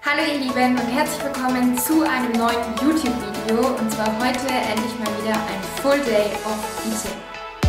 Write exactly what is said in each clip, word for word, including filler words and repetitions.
Hallo ihr Lieben und herzlich willkommen zu einem neuen YouTube-Video und zwar heute endlich mal wieder ein Full Day of Eating.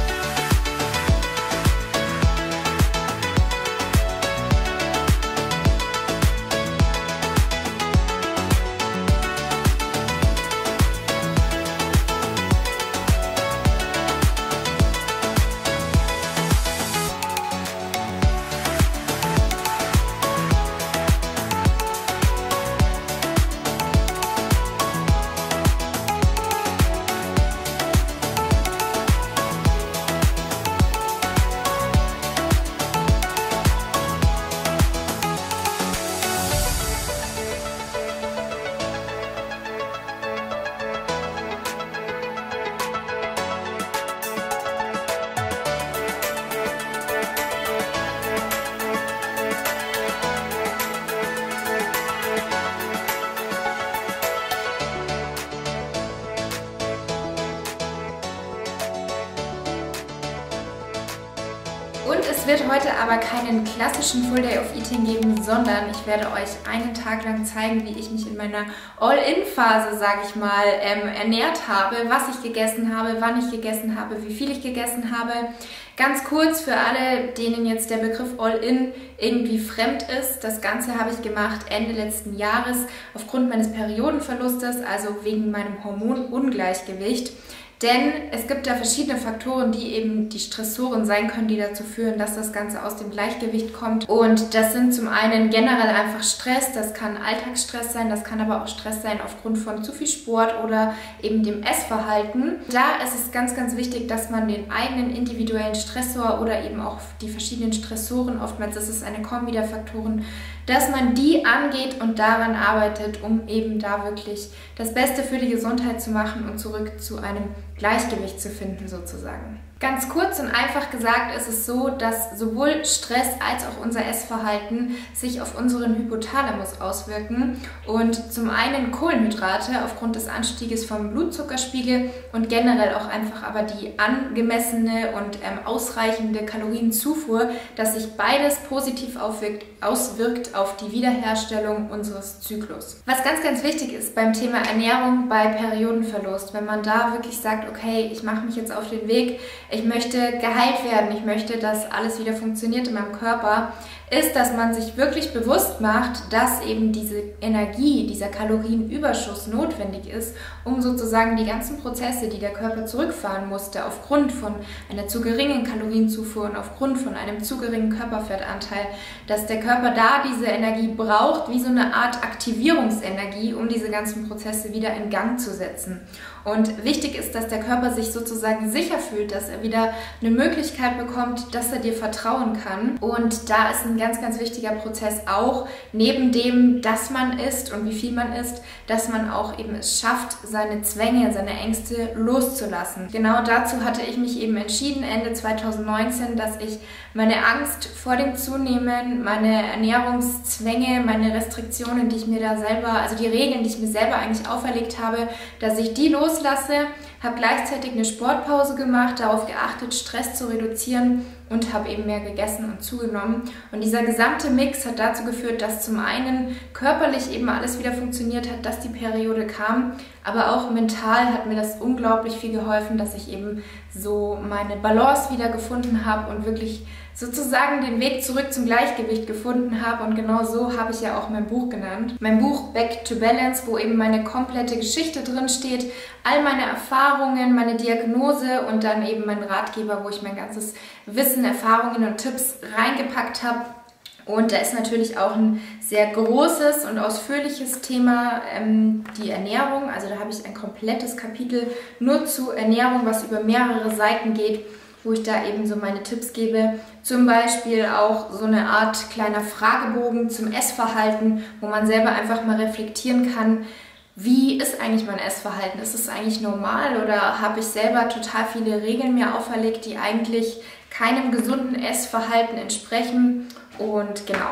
Und es wird heute aber keinen klassischen Full Day of Eating geben, sondern ich werde euch einen Tag lang zeigen, wie ich mich in meiner All-In-Phase, sage ich mal, ähm, ernährt habe, was ich gegessen habe, wann ich gegessen habe, wie viel ich gegessen habe. Ganz kurz für alle, denen jetzt der Begriff All-In irgendwie fremd ist. Das Ganze habe ich gemacht Ende letzten Jahres aufgrund meines Periodenverlustes, also wegen meinem Hormonungleichgewicht. Denn es gibt da verschiedene Faktoren, die eben die Stressoren sein können, die dazu führen, dass das Ganze aus dem Gleichgewicht kommt. Und das sind zum einen generell einfach Stress, das kann Alltagsstress sein, das kann aber auch Stress sein aufgrund von zu viel Sport oder eben dem Essverhalten. Da ist es ganz, ganz wichtig, dass man den eigenen individuellen Stressor oder eben auch die verschiedenen Stressoren, oftmals ist es eine Kombi der Faktoren, dass man die angeht und daran arbeitet, um eben da wirklich das Beste für die Gesundheit zu machen und zurück zu einem Gleichgewicht zu finden sozusagen. Ganz kurz und einfach gesagt ist es so, dass sowohl Stress als auch unser Essverhalten sich auf unseren Hypothalamus auswirken und zum einen Kohlenhydrate aufgrund des Anstieges vom Blutzuckerspiegel und generell auch einfach aber die angemessene und ähm, ausreichende Kalorienzufuhr, dass sich beides positiv aufwirkt, auswirkt auf die Wiederherstellung unseres Zyklus. Was ganz, ganz wichtig ist beim Thema Ernährung bei Periodenverlust, wenn man da wirklich sagt, okay, ich mache mich jetzt auf den Weg, ich möchte geheilt werden, ich möchte, dass alles wieder funktioniert in meinem Körper, ist, dass man sich wirklich bewusst macht, dass eben diese Energie, dieser Kalorienüberschuss notwendig ist, um sozusagen die ganzen Prozesse, die der Körper zurückfahren musste, aufgrund von einer zu geringen Kalorienzufuhr und aufgrund von einem zu geringen Körperfettanteil, dass der Körper da diese Energie braucht, wie so eine Art Aktivierungsenergie, um diese ganzen Prozesse wieder in Gang zu setzen. Und wichtig ist, dass der Körper sich sozusagen sicher fühlt, dass er wieder eine Möglichkeit bekommt, dass er dir vertrauen kann. Und da ist ein ganz, ganz wichtiger Prozess auch, neben dem, dass man isst und wie viel man isst, dass man auch eben es schafft, seine Zwänge, seine Ängste loszulassen. Genau dazu hatte ich mich eben entschieden, Ende zweitausendneunzehn, dass ich meine Angst vor dem Zunehmen, meine Ernährungszwänge, meine Restriktionen, die ich mir da selber, also die Regeln, die ich mir selber eigentlich auferlegt habe, dass ich die loslasse, habe gleichzeitig eine Sportpause gemacht, darauf geachtet, Stress zu reduzieren und habe eben mehr gegessen und zugenommen. Und dieser gesamte Mix hat dazu geführt, dass zum einen körperlich eben alles wieder funktioniert hat, dass die Periode kam, aber auch mental hat mir das unglaublich viel geholfen, dass ich eben so meine Balance wieder gefunden habe und wirklich sozusagen den Weg zurück zum Gleichgewicht gefunden habe. Und genau so habe ich ja auch mein Buch genannt. Mein Buch Back to Balance, wo eben meine komplette Geschichte drin steht, all meine Erfahrungen, meine Diagnose und dann eben mein Ratgeber, wo ich mein ganzes Wissen, Erfahrungen und Tipps reingepackt habe. Und da ist natürlich auch ein sehr großes und ausführliches Thema, ähm, die Ernährung. Also da habe ich ein komplettes Kapitel nur zu Ernährung, was über mehrere Seiten geht, wo ich da eben so meine Tipps gebe. Zum Beispiel auch so eine Art kleiner Fragebogen zum Essverhalten, wo man selber einfach mal reflektieren kann, wie ist eigentlich mein Essverhalten? Ist es eigentlich normal oder habe ich selber total viele Regeln mir auferlegt, die eigentlich keinem gesunden Essverhalten entsprechen? Und genau.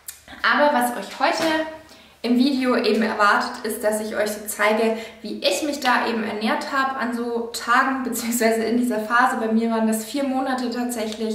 Aber was euch heute im Video eben erwartet, ist, dass ich euch so zeige, wie ich mich da eben ernährt habe an so Tagen, beziehungsweise in dieser Phase. Bei mir waren das vier Monate tatsächlich.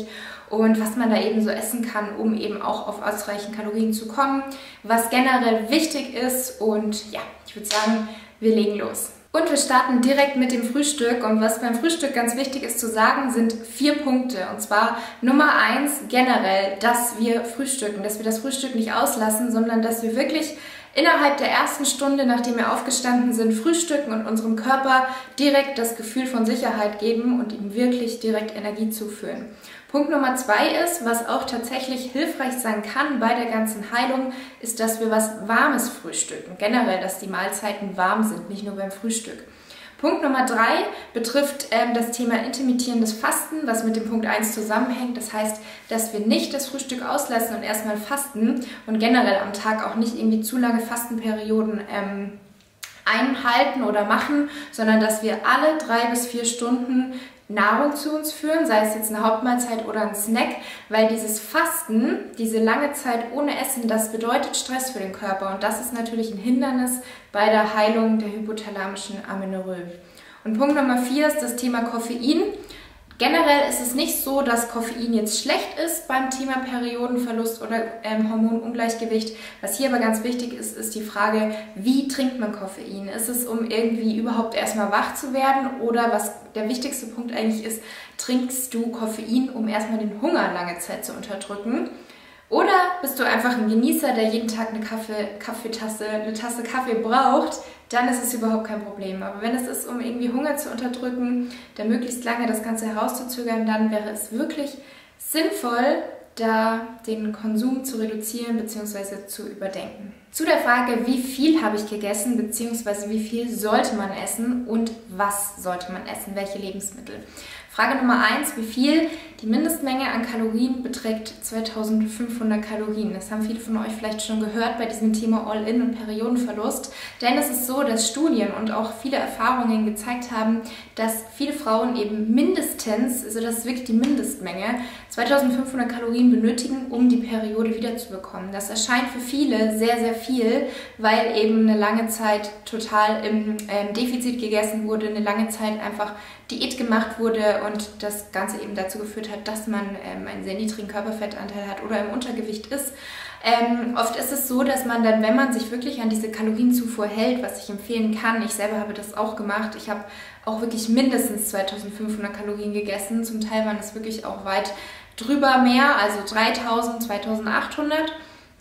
und was man da eben so essen kann, um eben auch auf ausreichend Kalorien zu kommen, was generell wichtig ist und ja, ich würde sagen, wir legen los. Und wir starten direkt mit dem Frühstück und was beim Frühstück ganz wichtig ist zu sagen, sind vier Punkte. Und zwar Nummer eins generell, dass wir frühstücken, dass wir das Frühstück nicht auslassen, sondern dass wir wirklich innerhalb der ersten Stunde, nachdem wir aufgestanden sind, frühstücken und unserem Körper direkt das Gefühl von Sicherheit geben und ihm wirklich direkt Energie zuführen. Punkt Nummer zwei ist, was auch tatsächlich hilfreich sein kann bei der ganzen Heilung, ist, dass wir was Warmes frühstücken. Generell, dass die Mahlzeiten warm sind, nicht nur beim Frühstück. Punkt Nummer drei betrifft ähm, das Thema intermittierendes Fasten, was mit dem Punkt eins zusammenhängt. Das heißt, dass wir nicht das Frühstück auslassen und erstmal fasten und generell am Tag auch nicht irgendwie zu lange Fastenperioden ähm, einhalten oder machen, sondern dass wir alle drei bis vier Stunden Nahrung zu uns führen, sei es jetzt eine Hauptmahlzeit oder ein Snack, weil dieses Fasten, diese lange Zeit ohne Essen, das bedeutet Stress für den Körper und das ist natürlich ein Hindernis bei der Heilung der hypothalamischen Amenorrhoe. Und Punkt Nummer vier ist das Thema Koffein. Generell ist es nicht so, dass Koffein jetzt schlecht ist beim Thema Periodenverlust oder ähm, Hormonungleichgewicht. Was hier aber ganz wichtig ist, ist die Frage, wie trinkt man Koffein? Ist es, um irgendwie überhaupt erstmal wach zu werden oder was der wichtigste Punkt eigentlich ist, trinkst du Koffein, um erstmal den Hunger lange Zeit zu unterdrücken? Oder bist du einfach ein Genießer, der jeden Tag eine Kaffee, Kaffeetasse, eine Tasse Kaffee braucht, dann ist es überhaupt kein Problem. Aber wenn es ist, um irgendwie Hunger zu unterdrücken, dann möglichst lange das Ganze herauszuzögern, dann wäre es wirklich sinnvoll, da den Konsum zu reduzieren bzw. zu überdenken. Zu der Frage, wie viel habe ich gegessen bzw. wie viel sollte man essen und was sollte man essen, welche Lebensmittel. Frage Nummer eins, wie viel? Die Mindestmenge an Kalorien beträgt zweitausendfünfhundert Kalorien. Das haben viele von euch vielleicht schon gehört bei diesem Thema All-In und Periodenverlust. Denn es ist so, dass Studien und auch viele Erfahrungen gezeigt haben, dass viele Frauen eben mindestens, also das ist wirklich die Mindestmenge, zweitausendfünfhundert Kalorien benötigen, um die Periode wiederzubekommen. Das erscheint für viele sehr, sehr viel, weil eben eine lange Zeit total im ähm, Defizit gegessen wurde, eine lange Zeit einfach Diät gemacht wurde und das Ganze eben dazu geführt hat, dass man ähm, einen sehr niedrigen Körperfettanteil hat oder im Untergewicht ist. Ähm, oft ist es so, dass man dann, wenn man sich wirklich an diese Kalorienzufuhr hält, was ich empfehlen kann, ich selber habe das auch gemacht, ich habe auch wirklich mindestens zweitausendfünfhundert Kalorien gegessen, zum Teil waren es wirklich auch weit drüber mehr, also dreitausend, zweitausendachthundert.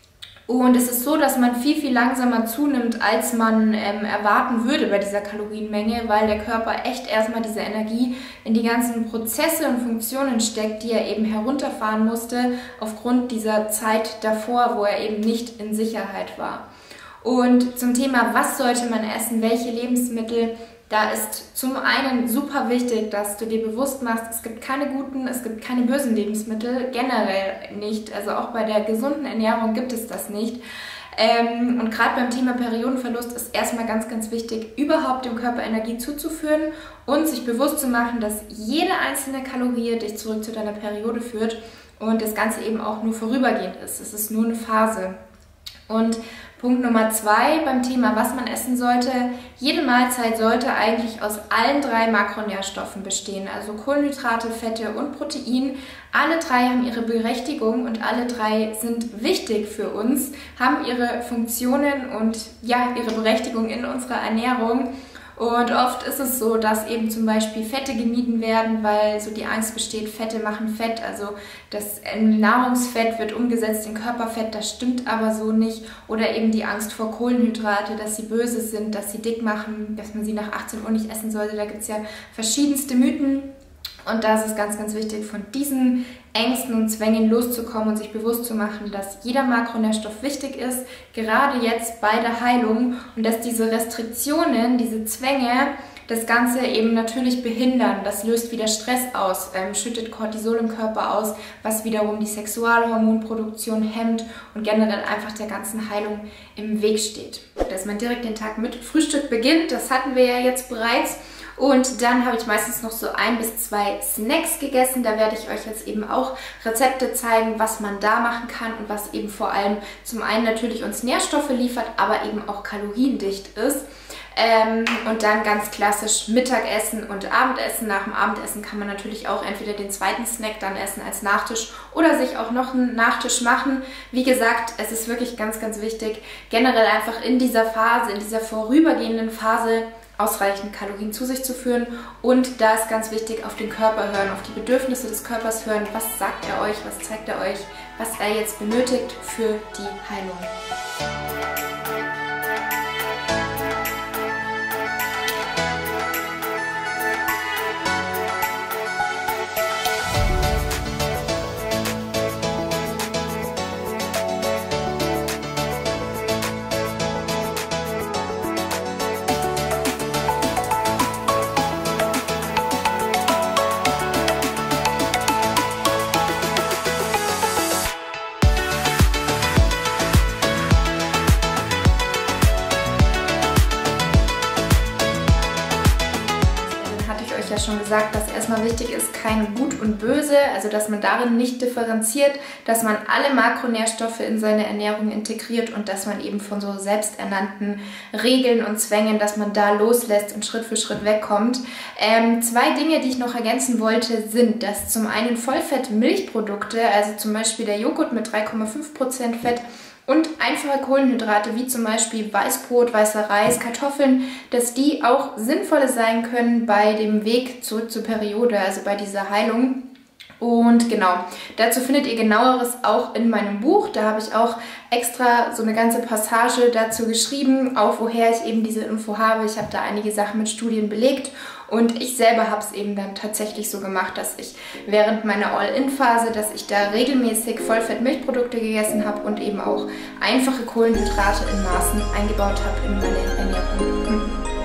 Und es ist so, dass man viel, viel langsamer zunimmt, als man ähm, erwarten würde bei dieser Kalorienmenge, weil der Körper echt erstmal diese Energie in die ganzen Prozesse und Funktionen steckt, die er eben herunterfahren musste, aufgrund dieser Zeit davor, wo er eben nicht in Sicherheit war. Und zum Thema, was sollte man essen, welche Lebensmittel, da ist zum einen super wichtig, dass du dir bewusst machst, es gibt keine guten, es gibt keine bösen Lebensmittel, generell nicht. Also auch bei der gesunden Ernährung gibt es das nicht. Ähm, und gerade beim Thema Periodenverlust ist erstmal ganz, ganz wichtig, überhaupt dem Körper Energie zuzuführen und sich bewusst zu machen, dass jede einzelne Kalorie dich zurück zu deiner Periode führt und das Ganze eben auch nur vorübergehend ist. Es ist nur eine Phase. Und Punkt Nummer zwei beim Thema, was man essen sollte. Jede Mahlzeit sollte eigentlich aus allen drei Makronährstoffen bestehen, also Kohlenhydrate, Fette und Protein. Alle drei haben ihre Berechtigung und alle drei sind wichtig für uns, haben ihre Funktionen und ja, ihre Berechtigung in unserer Ernährung. Und oft ist es so, dass eben zum Beispiel Fette gemieden werden, weil so die Angst besteht, Fette machen Fett. Also das Nahrungsfett wird umgesetzt in Körperfett, das stimmt aber so nicht. Oder eben die Angst vor Kohlenhydrate, dass sie böse sind, dass sie dick machen, dass man sie nach achtzehn Uhr nicht essen sollte. Da gibt es ja verschiedenste Mythen. Und da ist es ganz, ganz wichtig, von diesen Ängsten und Zwängen loszukommen und sich bewusst zu machen, dass jeder Makronährstoff wichtig ist, gerade jetzt bei der Heilung und dass diese Restriktionen, diese Zwänge das Ganze eben natürlich behindern. Das löst wieder Stress aus, ähm, schüttet Cortisol im Körper aus, was wiederum die Sexualhormonproduktion hemmt und generell einfach der ganzen Heilung im Weg steht. Dass man direkt den Tag mit Frühstück beginnt, das hatten wir ja jetzt bereits. Und dann habe ich meistens noch so ein bis zwei Snacks gegessen. Da werde ich euch jetzt eben auch Rezepte zeigen, was man da machen kann und was eben vor allem zum einen natürlich uns Nährstoffe liefert, aber eben auch kaloriendicht ist. Ähm, und dann ganz klassisch Mittagessen und Abendessen. Nach dem Abendessen kann man natürlich auch entweder den zweiten Snack dann essen als Nachtisch oder sich auch noch einen Nachtisch machen. Wie gesagt, es ist wirklich ganz, ganz wichtig, generell einfach in dieser Phase, in dieser vorübergehenden Phase ausreichend Kalorien zu sich zu führen, und da ist ganz wichtig, auf den Körper hören, auf die Bedürfnisse des Körpers hören. Was sagt er euch, was zeigt er euch, was er jetzt benötigt für die Heilung. Ja schon gesagt, dass erstmal wichtig ist, kein Gut und Böse, also dass man darin nicht differenziert, dass man alle Makronährstoffe in seine Ernährung integriert und dass man eben von so selbsternannten Regeln und Zwängen, dass man da loslässt und Schritt für Schritt wegkommt. Ähm, zwei Dinge, die ich noch ergänzen wollte, sind, dass zum einen Vollfett-Milchprodukte, also zum Beispiel der Joghurt mit drei Komma fünf Prozent Fett, und einfache Kohlenhydrate wie zum Beispiel Weißbrot, weißer Reis, Kartoffeln, dass die auch sinnvoll sein können bei dem Weg zurück zur Periode, also bei dieser Heilung. Und genau, dazu findet ihr genaueres auch in meinem Buch. Da habe ich auch extra so eine ganze Passage dazu geschrieben, auch woher ich eben diese Info habe. Ich habe da einige Sachen mit Studien belegt. Und ich selber habe es eben dann tatsächlich so gemacht, dass ich während meiner All-In-Phase, dass ich da regelmäßig Vollfett-Milchprodukte gegessen habe und eben auch einfache Kohlenhydrate in Maßen eingebaut habe in meine Ernährung.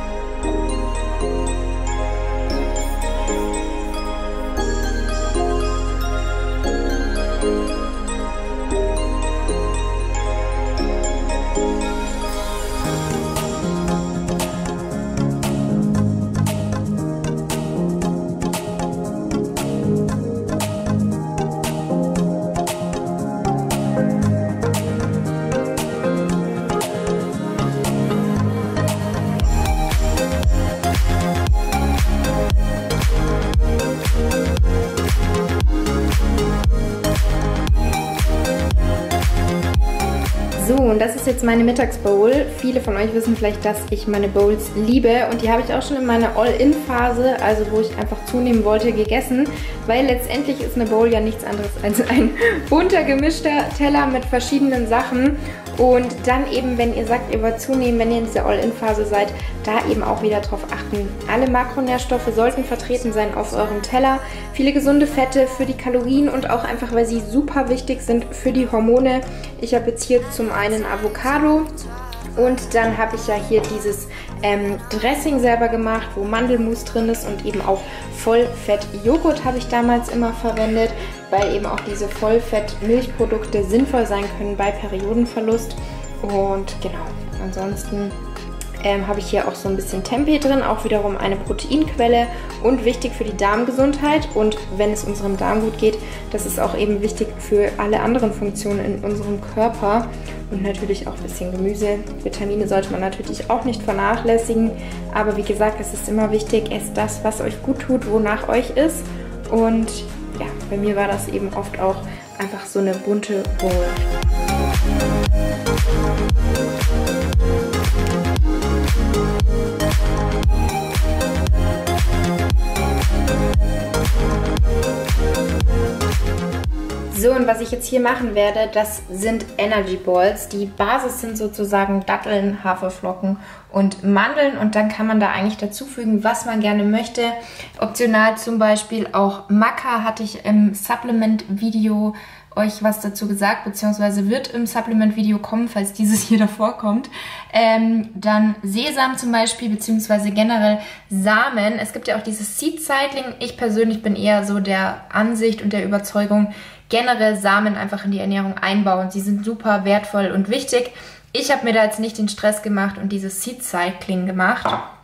So, und das ist jetzt meine Mittagsbowl. Viele von euch wissen vielleicht, dass ich meine Bowls liebe, und die habe ich auch schon in meiner All-In-Phase, also wo ich einfach zunehmen wollte, gegessen, weil letztendlich ist eine Bowl ja nichts anderes als ein bunter gemischter Teller mit verschiedenen Sachen. Und dann eben, wenn ihr sagt, ihr wollt zunehmen, wenn ihr in dieser All-In-Phase seid, da eben auch wieder drauf achten. Alle Makronährstoffe sollten vertreten sein auf eurem Teller. Viele gesunde Fette für die Kalorien und auch einfach, weil sie super wichtig sind für die Hormone. Ich habe jetzt hier zum einen Avocado. Und dann habe ich ja hier dieses ähm, Dressing selber gemacht, wo Mandelmus drin ist, und eben auch Vollfett-Joghurt habe ich damals immer verwendet, weil eben auch diese Vollfett-Milchprodukte sinnvoll sein können bei Periodenverlust. Und genau, ansonsten ähm, habe ich hier auch so ein bisschen Tempeh drin, auch wiederum eine Proteinquelle und wichtig für die Darmgesundheit. Und wenn es unserem Darm gut geht, das ist auch eben wichtig für alle anderen Funktionen in unserem Körper. Und natürlich auch ein bisschen Gemüse. Vitamine sollte man natürlich auch nicht vernachlässigen. Aber wie gesagt, es ist immer wichtig, esst das, was euch gut tut, wonach euch ist. Und ja, bei mir war das eben oft auch einfach so eine bunte Bowl. So, und was ich jetzt hier machen werde, das sind Energy Balls. Die Basis sind sozusagen Datteln, Haferflocken und Mandeln, und dann kann man da eigentlich dazufügen, was man gerne möchte. Optional zum Beispiel auch Maca, hatte ich im Supplement-Video euch was dazu gesagt, beziehungsweise wird im Supplement-Video kommen, falls dieses hier davor kommt. Ähm, dann Sesam zum Beispiel, beziehungsweise generell Samen. Es gibt ja auch dieses Seed-Cycling. Ich persönlich bin eher so der Ansicht und der Überzeugung, generell Samen einfach in die Ernährung einbauen. Sie sind super wertvoll und wichtig. Ich habe mir da jetzt nicht den Stress gemacht und dieses Seed-Cycling gemacht.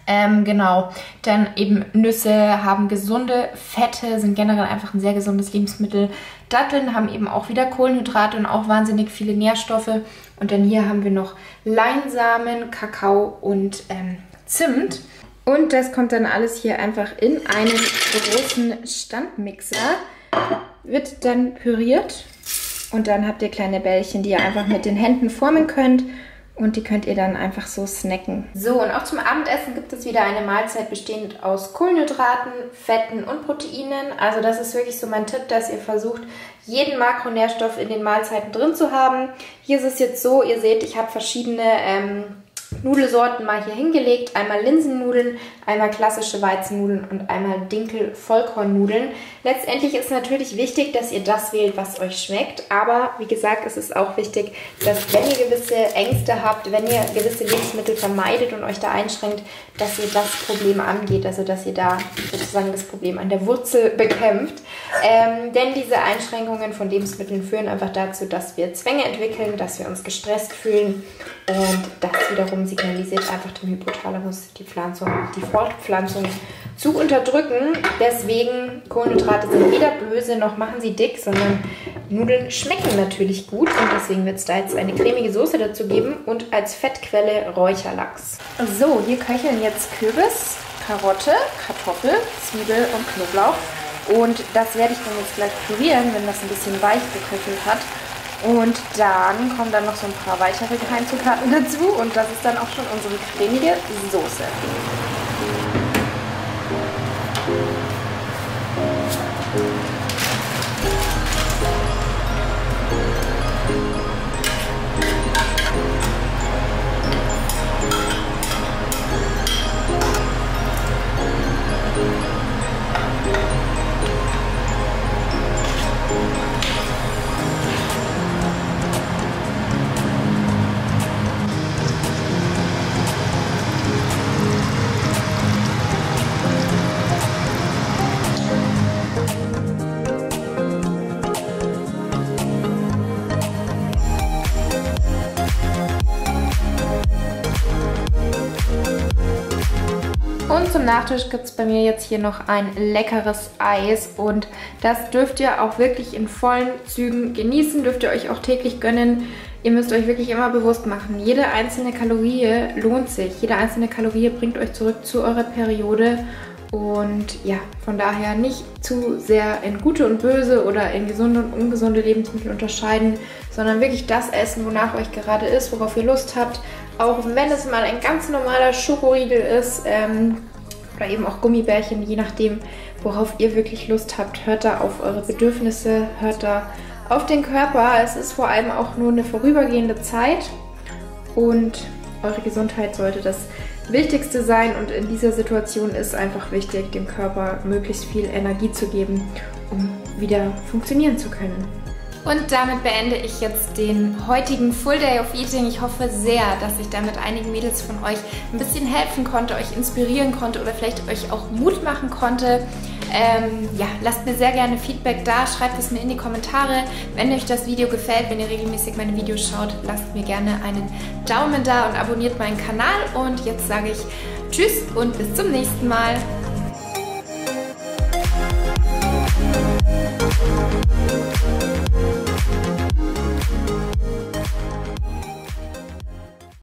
Ähm, genau, dann eben Nüsse haben gesunde Fette, sind generell einfach ein sehr gesundes Lebensmittel. Datteln haben eben auch wieder Kohlenhydrate und auch wahnsinnig viele Nährstoffe. Und dann hier haben wir noch Leinsamen, Kakao und ähm, Zimt. Und das kommt dann alles hier einfach in einen großen Standmixer, wird dann püriert und dann habt ihr kleine Bällchen, die ihr einfach mit den Händen formen könnt. Und die könnt ihr dann einfach so snacken. So, und auch zum Abendessen gibt es wieder eine Mahlzeit bestehend aus Kohlenhydraten, Fetten und Proteinen. Also das ist wirklich so mein Tipp, dass ihr versucht, jeden Makronährstoff in den Mahlzeiten drin zu haben. Hier ist es jetzt so, ihr seht, ich habe verschiedene ähm, Nudelsorten mal hier hingelegt. Einmal Linsennudeln, einmal klassische Weizennudeln und einmal Dinkel-Vollkornnudeln. Letztendlich ist natürlich wichtig, dass ihr das wählt, was euch schmeckt. Aber wie gesagt, es ist auch wichtig, dass wenn ihr gewisse Ängste habt, wenn ihr gewisse Lebensmittel vermeidet und euch da einschränkt, dass ihr das Problem angeht. Also dass ihr da sozusagen das Problem an der Wurzel bekämpft. Ähm, denn diese Einschränkungen von Lebensmitteln führen einfach dazu, dass wir Zwänge entwickeln, dass wir uns gestresst fühlen. Und das wiederum signalisiert einfach dem Hypothalamus, die Pflanzung, die Fortpflanzung zu unterdrücken. Deswegen, Kohlenhydrate sind weder böse noch machen sie dick, sondern Nudeln schmecken natürlich gut. Und deswegen wird es da jetzt eine cremige Soße dazu geben und als Fettquelle Räucherlachs. So, hier köcheln jetzt Kürbis, Karotte, Kartoffel, Zwiebel und Knoblauch. Und das werde ich dann jetzt gleich pürieren, wenn das ein bisschen weich geköchelt hat. Und dann kommen dann noch so ein paar weitere Geheimzutaten dazu und das ist dann auch schon unsere cremige Soße. Und zum Nachtisch gibt es bei mir jetzt hier noch ein leckeres Eis und das dürft ihr auch wirklich in vollen Zügen genießen, dürft ihr euch auch täglich gönnen. Ihr müsst euch wirklich immer bewusst machen, jede einzelne Kalorie lohnt sich, jede einzelne Kalorie bringt euch zurück zu eurer Periode und ja, von daher nicht zu sehr in gute und böse oder in gesunde und ungesunde Lebensmittel unterscheiden, sondern wirklich das essen, wonach euch gerade ist, worauf ihr Lust habt. Auch wenn es mal ein ganz normaler Schokoriegel ist ähm, oder eben auch Gummibärchen, je nachdem, worauf ihr wirklich Lust habt. Hört da auf eure Bedürfnisse, hört da auf den Körper. Es ist vor allem auch nur eine vorübergehende Zeit und eure Gesundheit sollte das Wichtigste sein. Und in dieser Situation ist einfach wichtig, dem Körper möglichst viel Energie zu geben, um wieder funktionieren zu können. Und damit beende ich jetzt den heutigen Full Day of Eating. Ich hoffe sehr, dass ich damit einigen Mädels von euch ein bisschen helfen konnte, euch inspirieren konnte oder vielleicht euch auch Mut machen konnte. Ähm, ja, lasst mir sehr gerne Feedback da, schreibt es mir in die Kommentare. Wenn euch das Video gefällt, wenn ihr regelmäßig meine Videos schaut, lasst mir gerne einen Daumen da und abonniert meinen Kanal. Und jetzt sage ich Tschüss und bis zum nächsten Mal.